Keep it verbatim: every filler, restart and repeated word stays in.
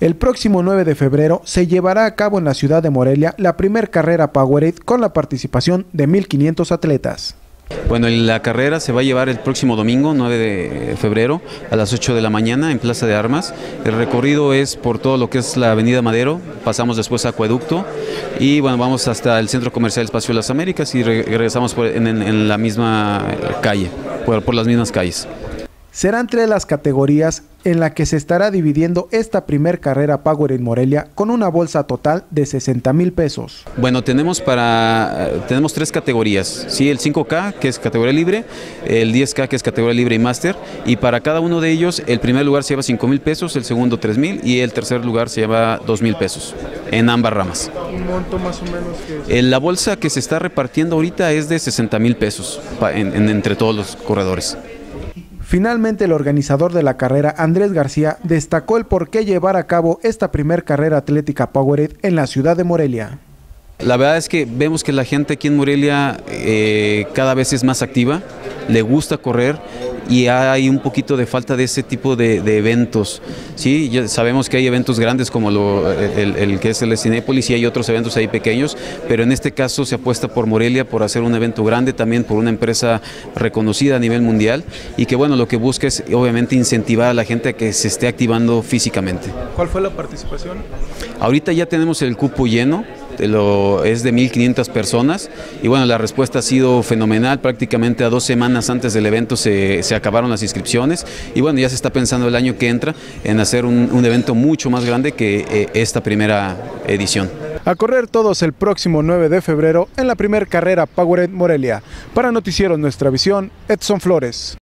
El próximo nueve de febrero se llevará a cabo en la ciudad de Morelia la primer carrera Powerade con la participación de mil quinientos atletas. Bueno, la carrera se va a llevar el próximo domingo, nueve de febrero, a las ocho de la mañana en Plaza de Armas. El recorrido es por todo lo que es la Avenida Madero, pasamos después a Acueducto y bueno, vamos hasta el Centro Comercial Espacio de las Américas y regresamos por, en, en la misma calle, por, por las mismas calles. Serán tres las categorías en la que se estará dividiendo esta primer carrera Powerade Morelia con una bolsa total de sesenta mil pesos. Bueno, tenemos para tenemos tres categorías, sí, el cinco K que es categoría libre, el diez K que es categoría libre y máster, y para cada uno de ellos el primer lugar se lleva cinco mil pesos, el segundo tres mil y el tercer lugar se lleva dos mil pesos en ambas ramas. ¿Un monto más o menos que es? La bolsa que se está repartiendo ahorita es de sesenta mil pesos en, en, entre todos los corredores. Finalmente, el organizador de la carrera, Andrés García, destacó el por qué llevar a cabo esta primer carrera atlética Powerade en la ciudad de Morelia. La verdad es que vemos que la gente aquí en Morelia eh, cada vez es más activa, le gusta correr y hay un poquito de falta de ese tipo de, de eventos. Sí, ya sabemos que hay eventos grandes como lo, el, el que es el Cinépolis y hay otros eventos ahí pequeños, pero en este caso se apuesta por Morelia por hacer un evento grande, también por una empresa reconocida a nivel mundial y que bueno, lo que busca es obviamente incentivar a la gente a que se esté activando físicamente. ¿Cuál fue la participación? Ahorita ya tenemos el cupo lleno. Lo, es de mil quinientas personas y bueno, la respuesta ha sido fenomenal. Prácticamente a dos semanas antes del evento se, se acabaron las inscripciones y bueno, ya se está pensando el año que entra en hacer un, un evento mucho más grande que eh, esta primera edición. A correr todos el próximo nueve de febrero en la primer carrera Powerade Morelia. Para Noticieros Nuestra Visión, Edson Flores.